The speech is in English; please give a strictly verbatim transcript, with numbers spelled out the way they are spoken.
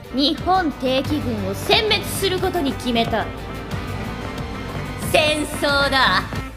日本定期軍を殲滅することに決めた。戦争だ。